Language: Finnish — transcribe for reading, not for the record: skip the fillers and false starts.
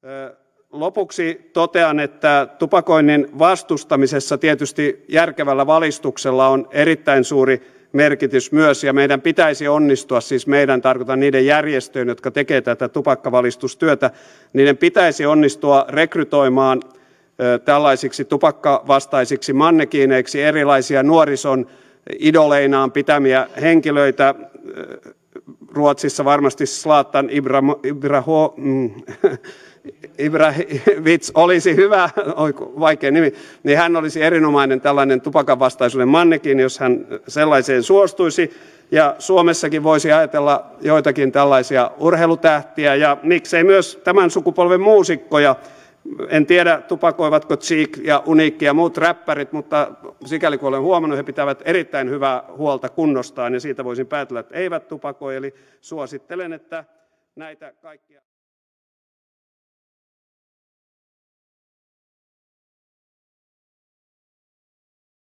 Lopuksi totean, että tupakoinnin vastustamisessa tietysti järkevällä valistuksella on erittäin suuri merkitys myös, ja meidän pitäisi onnistua, siis meidän, tarkoitan niiden järjestöjen, jotka tekevät tätä tupakkavalistustyötä, niiden pitäisi onnistua rekrytoimaan tällaisiksi tupakkavastaisiksi mannekiineiksi erilaisia nuorison idoleinaan pitämiä henkilöitä. Ruotsissa varmasti Zlatan Ibrahimovic olisi hyvä, vaikea nimi, niin hän olisi erinomainen tällainen tupakanvastaisuuden mannekiini, jos hän sellaiseen suostuisi. Ja Suomessakin voisi ajatella joitakin tällaisia urheilutähtiä ja miksei myös tämän sukupolven muusikkoja. En tiedä, tupakoivatko Cheek ja Uniikki ja muut räppärit, mutta sikäli kun olen huomannut, he pitävät erittäin hyvää huolta kunnostaan ja siitä voisin päätellä, että eivät tupakoi. Eli suosittelen, että näitä kaikkia